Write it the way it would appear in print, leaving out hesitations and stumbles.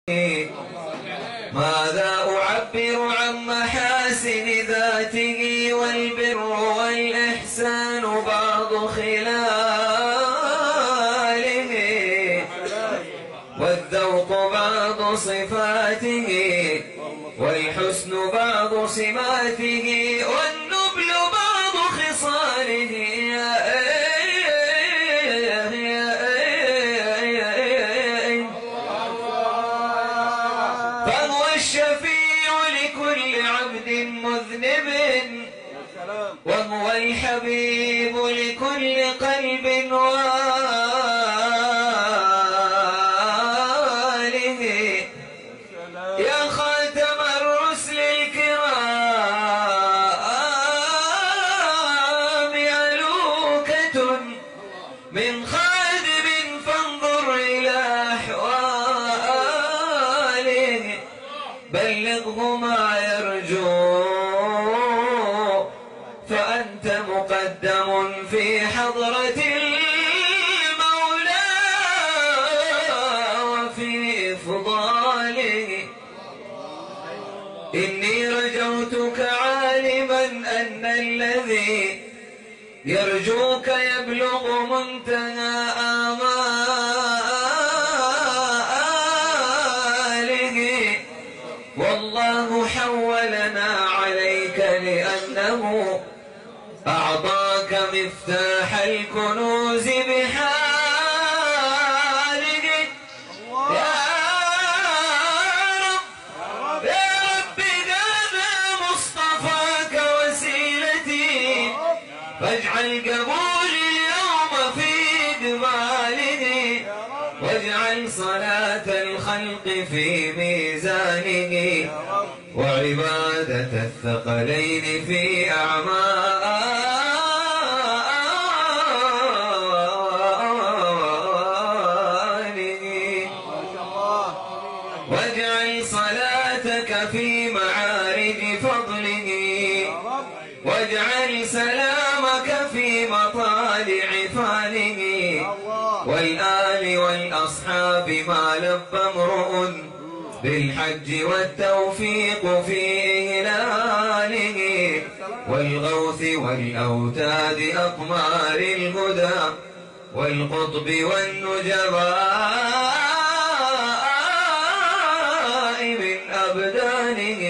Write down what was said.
ماذا أعبر عن محاسن ذاته والبر والإحسان بعض خلاله والذوق بعض صفاته والحسن بعض سماته والنبل بعض خصاله فهو الشفيع لكل عبد مذنب وهو الحبيب لكل قلب واله يا خاتم الرسل الكرام علوكة من خادم فانظر إلى أحواله بلغه ما يرجو فأنت مقدم في حضرة المولى وفي إفضاله إني رجوتك عالما أن الذي يرجوك يبلغ منتهى آماله والله حولنا عليك لأنه أعطاك مفتاح الكنوز بحاله يا رب يا رب هذا مصطفاك وسيلتي فاجعل قبولي اليوم في إقباله واجعل صلاة الخلق في ميزانه وعبادة الثقلين في أعماله واجعل صلاتك في معارج فضله واجعل سلامك في مطالع فاله والآل والأصحاب ما لب امرؤ بالحج والتوفيق في إهلاله والغوث والأوتاد أقمار الهدى والقطب والنجباء من أبدانه